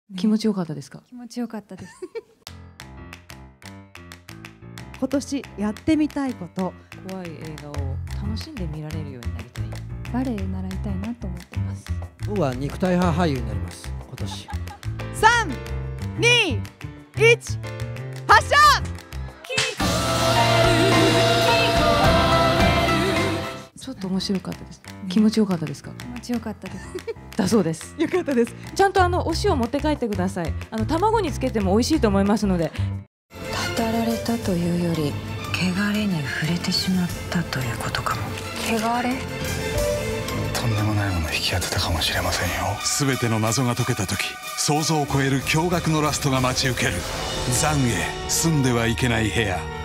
気持ちよかったですか？ 気持ちよかったです。 今年やってみたいこと。 怖い映画を楽しんで見られるようになりたい。 バレエ習いたいなと思ってます。 僕は肉体派俳優になります。今年。 3、2、1、発射。 ちょっと面白かったです。気持ちよかったですか？ 気持ちよかったです。 だそうです。 よかったです。 ちゃんとお塩持って帰ってください。卵につけても美味しいと思いますので。 たたられたというより汚れに触れてしまったということかも。汚れ？ とんでもないもの引き当てたかもしれませんよ。全ての謎が解けた時、想像を超える驚愕のラストが待ち受ける。残影、住んではいけない部屋。